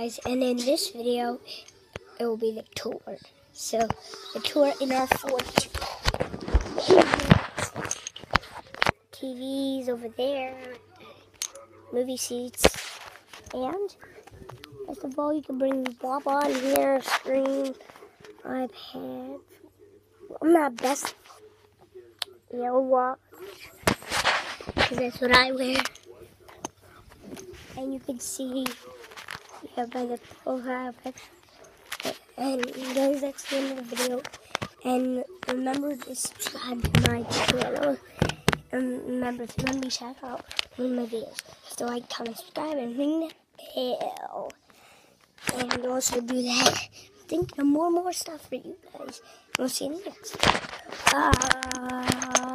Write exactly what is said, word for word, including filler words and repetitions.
guys, and in this video, it will be the tour. So, the tour in our fort. T Vs over there, movie seats, and first of all, you can bring blah blah in here, screen, iPad. I'm not best. Yellow watch, because that's what I wear. And you can see yeah, by the profile picture. And guys, that's the end of the video. And remember to subscribe to my channel. And remember, if you want me to shout out in my videos, you have to like, comment, subscribe, and ring the bell. And also do that. I'm thinking of more and more stuff for you guys. We'll see you next. Bye.